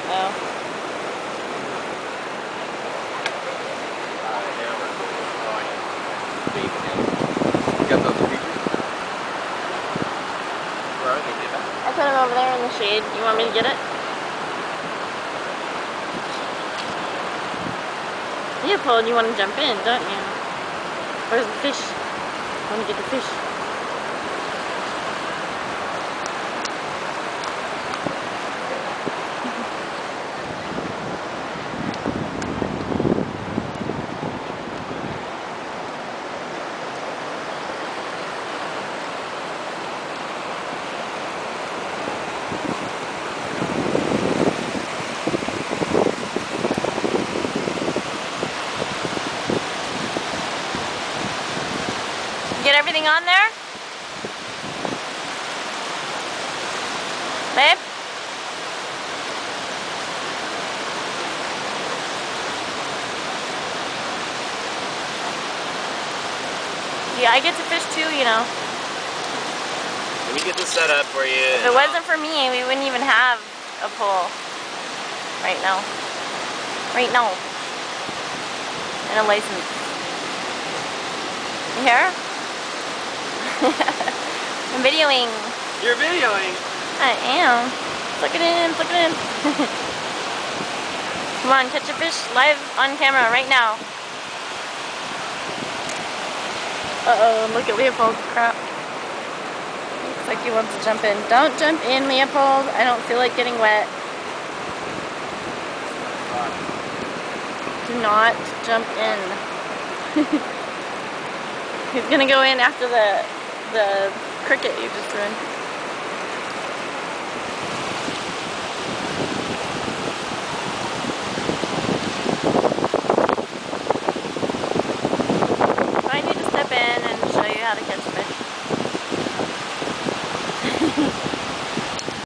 Oh. You got those creatures? Where are they, David? I put him over there in the shade. You want me to get it? Leopold, you want to jump in, don't you? Where's the fish? I want to get the fish. Get everything on there? Babe? Yeah, I get to fish too, you know. Let me get this set up for you. If it wasn't for me, we wouldn't even have a pole right now. Right now. And a license. You hear? I'm videoing. You're videoing? I am. Look it in, look it in. Come on, catch a fish live on camera right now. Uh-oh, look at Leopold. Crap. Looks like he wants to jump in. Don't jump in, Leopold. I don't feel like getting wet. Do not jump in. He's gonna go in after the cricket you just threw in.